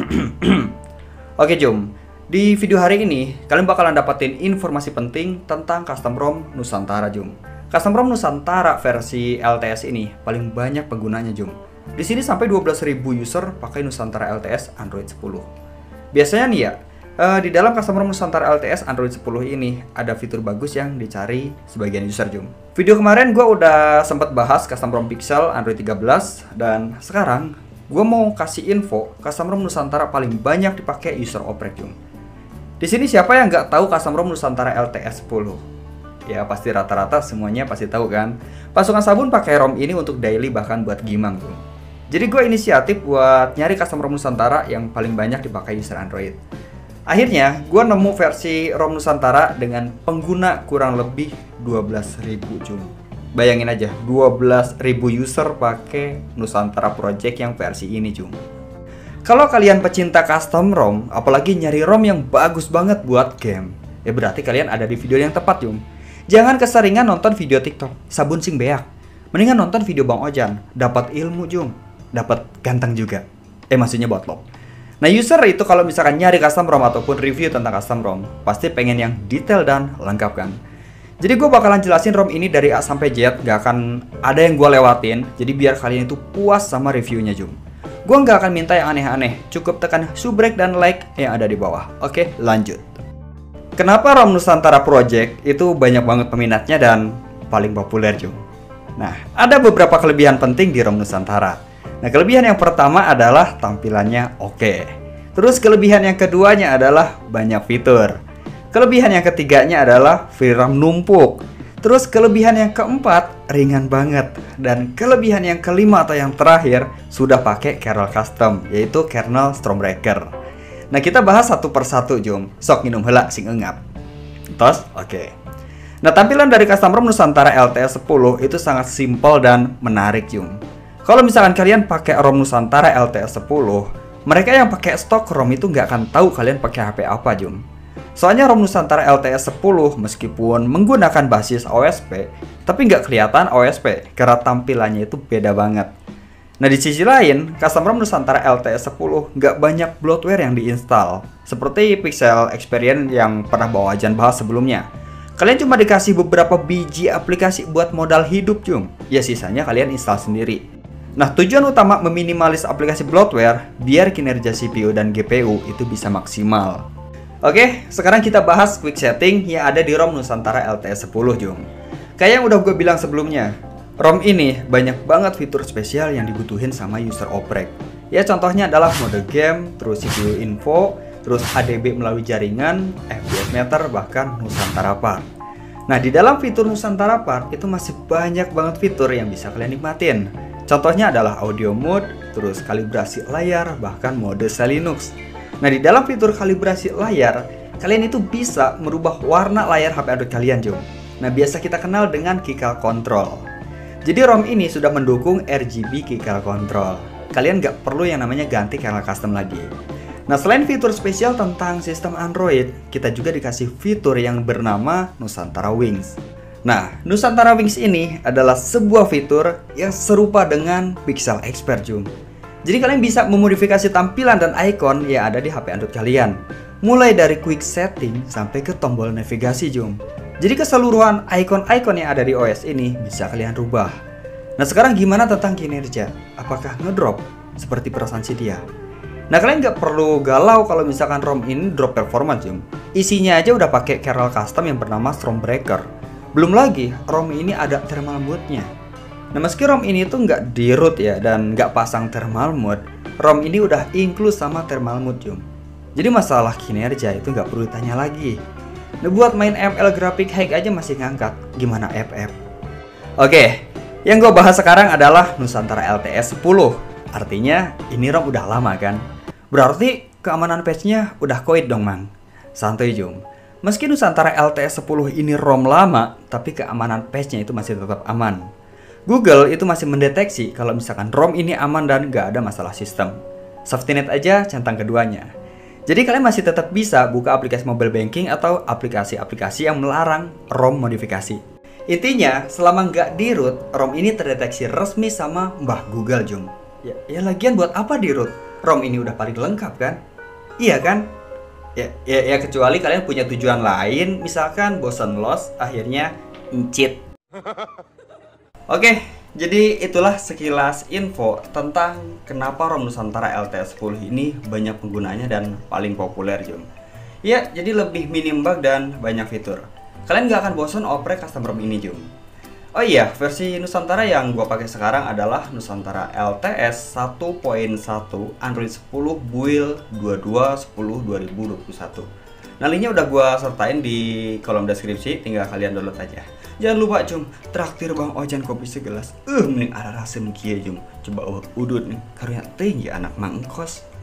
Oke Jum, di video hari ini kalian bakalan dapetin informasi penting tentang custom ROM Nusantara Jum. Custom ROM Nusantara versi LTS ini paling banyak penggunanya Jum. Di sini sampai 12.000 user pakai Nusantara LTS Android 10. Biasanya nih ya, di dalam custom ROM Nusantara LTS Android 10 ini ada fitur bagus yang dicari sebagian user Jum. Video kemarin gue udah sempat bahas custom ROM Pixel Android 13 dan sekarang gue mau kasih info custom ROM Nusantara paling banyak dipakai user oprek Jum. Di sini siapa yang nggak tahu custom ROM Nusantara LTS 10? Ya pasti rata-rata semuanya pasti tahu kan. Pasukan Sabun pakai ROM ini untuk daily bahkan buat gimang Jum. Jadi gue inisiatif buat nyari custom ROM Nusantara yang paling banyak dipakai user Android. Akhirnya gue nemu versi ROM Nusantara dengan pengguna kurang lebih 12.000 Jum. Bayangin aja, 12.000 user pakai Nusantara Project yang versi ini Jum. Kalau kalian pecinta custom ROM, apalagi nyari ROM yang bagus banget buat game, ya berarti kalian ada di video yang tepat Jum. Jangan keseringan nonton video TikTok, sabun sing beak. Mendingan nonton video Bang Ojan, dapat ilmu Jum, dapat ganteng juga. Maksudnya botlok. Nah user itu kalau misalkan nyari custom ROM ataupun review tentang custom ROM, pasti pengen yang detail dan lengkap kan. Jadi gue bakalan jelasin ROM ini dari A sampai Z, gak akan ada yang gue lewatin. Jadi biar kalian itu puas sama reviewnya Jum. Gue gak akan minta yang aneh-aneh, cukup tekan subrek dan like yang ada di bawah. Oke, lanjut. Kenapa ROM Nusantara Project itu banyak banget peminatnya dan paling populer Jum? Nah, ada beberapa kelebihan penting di ROM Nusantara. Nah, kelebihan yang pertama adalah tampilannya oke. Terus kelebihan yang keduanya adalah banyak fitur. Kelebihan yang ketiganya adalah free RAM numpuk. Terus kelebihan yang keempat ringan banget. Dan kelebihan yang kelima atau yang terakhir sudah pakai kernel custom, yaitu kernel Stormbreaker. Nah kita bahas satu persatu Jum. Sok minum heula sing engap. Tos? Oke. Nah tampilan dari custom ROM Nusantara LTS 10 itu sangat simpel dan menarik Jum. Kalau misalkan kalian pakai ROM Nusantara LTS 10, mereka yang pakai stok ROM itu nggak akan tahu kalian pakai HP apa Jum. Soalnya ROM Nusantara LTS 10 meskipun menggunakan basis OSP, tapi nggak kelihatan OSP karena tampilannya itu beda banget. Nah di sisi lain, custom ROM Nusantara LTS 10 nggak banyak bloatware yang diinstal, seperti Pixel Experience yang pernah Bang Ojan bahas sebelumnya. Kalian cuma dikasih beberapa biji aplikasi buat modal hidup Jum, ya sisanya kalian install sendiri. Nah tujuan utama meminimalis aplikasi bloatware biar kinerja CPU dan GPU itu bisa maksimal. Oke, sekarang kita bahas quick setting yang ada di ROM Nusantara LTS 10 Jum. Kayak yang udah gue bilang sebelumnya, ROM ini banyak banget fitur spesial yang dibutuhin sama user oprek. Ya contohnya adalah mode game, terus CPU info, terus HDB melalui jaringan, FPS meter, bahkan Nusantara Park. Nah di dalam fitur Nusantara Park itu masih banyak banget fitur yang bisa kalian nikmatin. Contohnya adalah audio mode, terus kalibrasi layar, bahkan mode Linux. Nah di dalam fitur kalibrasi layar, kalian itu bisa merubah warna layar HP Android kalian Jum. Nah biasa kita kenal dengan Kikal Control. Jadi ROM ini sudah mendukung RGB Kikal Control. Kalian nggak perlu yang namanya ganti kernel custom lagi. Nah selain fitur spesial tentang sistem Android, kita juga dikasih fitur yang bernama Nusantara Wings. Nah Nusantara Wings ini adalah sebuah fitur yang serupa dengan Pixel Expert Jum. Jadi kalian bisa memodifikasi tampilan dan icon yang ada di HP Android kalian. Mulai dari quick setting sampai ke tombol navigasi Jum. Jadi keseluruhan icon-icon yang ada di OS ini bisa kalian rubah. Nah sekarang gimana tentang kinerja? Apakah ngedrop seperti perasaan Cydia? Nah kalian nggak perlu galau kalau misalkan ROM ini drop performance Jum. Isinya aja udah pakai kernel custom yang bernama Stormbreaker. Belum lagi ROM ini ada thermal mode-nya. Nah meski ROM ini tuh nggak di root ya dan nggak pasang thermal mode, ROM ini udah include sama thermal mode Jum. Jadi masalah kinerja itu nggak perlu ditanya lagi. Nah buat main ML grafik high aja masih ngangkat, gimana FF? Oke, yang gue bahas sekarang adalah Nusantara LTS 10. Artinya ini ROM udah lama kan? Berarti keamanan patch-nya udah koit dong mang. Santuy Jum. Meski Nusantara LTS 10 ini ROM lama, tapi keamanan patch-nya itu masih tetap aman. Google itu masih mendeteksi kalau misalkan ROM ini aman dan gak ada masalah sistem. Safety net aja centang keduanya. Jadi kalian masih tetap bisa buka aplikasi mobile banking atau aplikasi-aplikasi yang melarang ROM modifikasi. Intinya, selama nggak di root, ROM ini terdeteksi resmi sama Mbah Google Jum. Ya lagian buat apa di root? ROM ini udah paling lengkap kan? Iya kan? Ya kecuali kalian punya tujuan lain, misalkan bosan los, akhirnya cheat. Oke, jadi itulah sekilas info tentang kenapa ROM Nusantara LTS10 ini banyak penggunanya dan paling populer, Jum. Ya, jadi lebih minim bug dan banyak fitur. Kalian gak akan bosan oprek custom ROM ini, Jum. Oh iya, versi Nusantara yang gua pakai sekarang adalah Nusantara LTS 1.1 Android 10 build 22.10.2021. Nah, linknya udah gua sertain di kolom deskripsi, tinggal kalian download aja. Jangan lupa, Jum, traktir Bang Ojan kopi segelas. Mending arah rasem kia, Jum. Coba udut nih, karunya tinggi anak mangkos.